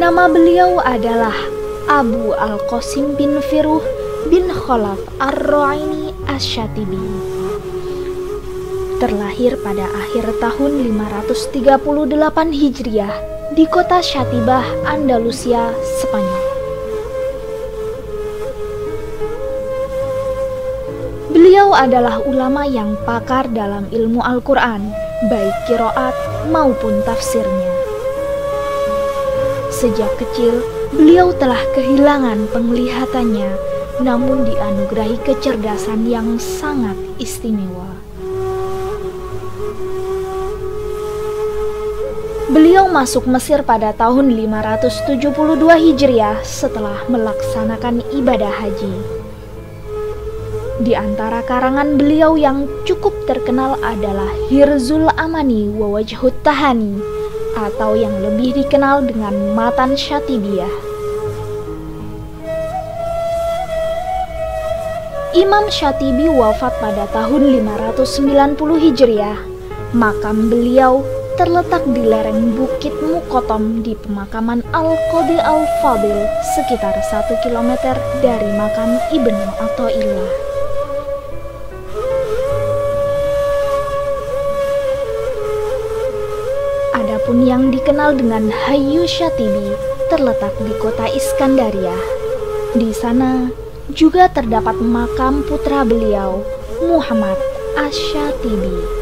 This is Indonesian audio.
Nama beliau adalah Abu Al-Qasim bin Firuh bin Khalaf Ar-Ru'aini Asy-Syatibi. Terlahir pada akhir tahun 538 Hijriah di kota Syatibah, Andalusia, Spanyol. Beliau adalah ulama yang pakar dalam ilmu Al-Quran, baik qiraat maupun tafsirnya. Sejak kecil, beliau telah kehilangan penglihatannya, namun dianugerahi kecerdasan yang sangat istimewa. Beliau masuk Mesir pada tahun 572 Hijriah setelah melaksanakan ibadah haji. Di antara karangan beliau yang cukup terkenal adalah Hirzul Amani wa Wajhut Tahani, atau yang lebih dikenal dengan Matan Syatibiyah. Imam Syatibi wafat pada tahun 590 Hijriah. Makam beliau terletak di lereng Bukit Muqottom di pemakaman Al-Qadi Al-Fadil, sekitar 1 km dari makam Ibnu Athaillah. Adapun yang dikenal dengan Hayyu Syatibi terletak di kota Iskandaria. Di sana juga terdapat makam putra beliau, Muhammad Asy-Syatibi.